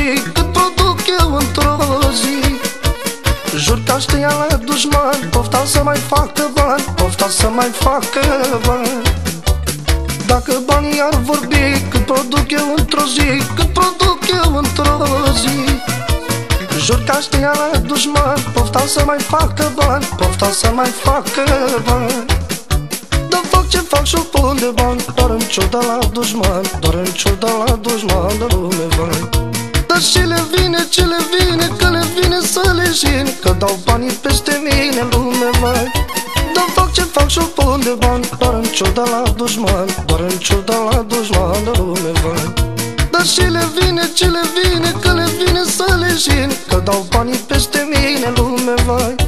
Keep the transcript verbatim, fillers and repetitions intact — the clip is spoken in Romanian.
zi, cât produc eu într-o zi. Jur că aș tăia la dușman, pofta să mai facă bani, pofta să mai facă bani. Dacă banii ar vorbi, cât produc eu într-o zi, cât produc eu într-o zi. Jur că aș tăia la dușman, pofta să mai facă bani, pofta să mai facă bani. Dar fac ce fac și-o pun de bani, doar în ciuda la dușman, doar în ciuda la dușman de lume bani. Dar și le vine, ce le vine, că le vine să le jine, că dau banii peste mine lume bani. Dar fac ce fac și-o pun de bani, doar în ciuda la dușman, doar în ciuda la dușman de lume bani. Dar și le vine, ce le vine, că le vine să le jine, că dau banii peste mine lume vai.